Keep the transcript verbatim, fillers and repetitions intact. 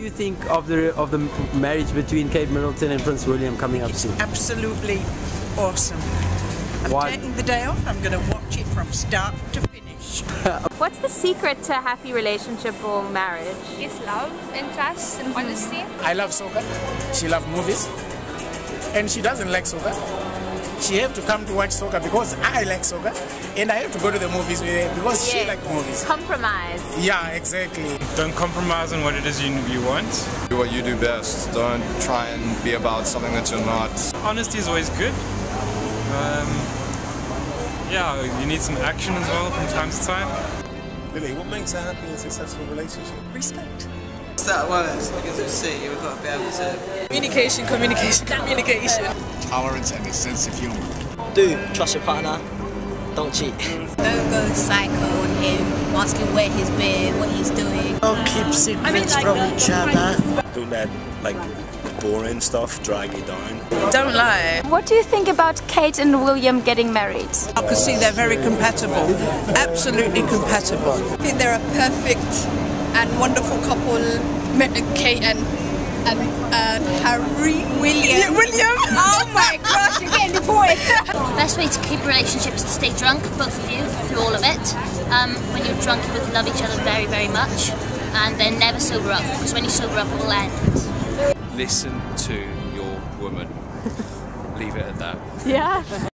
you think of the of the marriage between Kate Middleton and Prince William coming up It's soon? absolutely awesome. I'm Why? taking the day off. I'm going to watch it from start to finish. What's the secret to a happy relationship or marriage? It's love and trust and honesty. I love soccer. She loves movies. And she doesn't like soccer. She have to come to watch soccer because I like soccer. And I have to go to the movies with her because she Yes. likes movies. Compromise. Yeah, exactly. Don't compromise on what it is you, you want. Do what you do best. Don't try and be about something that you're not. Honesty is always good. Um, yeah, you need some action as well from time to time. Billy, what makes a happy and successful relationship? Respect. That works, because of C, we've got to be able to... Communication, communication, communication. Tolerance and a sense of humor. Do trust your partner, don't cheat. Don't go psycho on him, asking where he's been, what he's doing. Don't keep secrets from each other. Don't let, like, boring stuff drag you down. Don't lie. What do you think about Kate and William getting married? I can see they're very compatible. Absolutely compatible. I think they're a perfect and wonderful couple. Kate and and uh, Harry William. William? Oh my gosh, you're getting the point. Best way to keep a relationship is to stay drunk, both of you, through all of it. Um, when you're drunk, you both love each other very, very much, and then never sober up, because when you sober up, it will end. Listen to your woman. Leave it at that. Yeah.